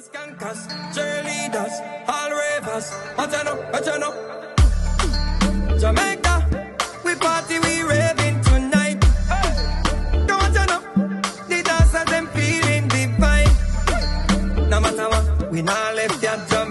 Skankers, cheerleaders, all ravers. What you know? Jamaica, we party, we raving tonight. Don't want you know, the dancers them feeling divine. No matter what, we not left your job.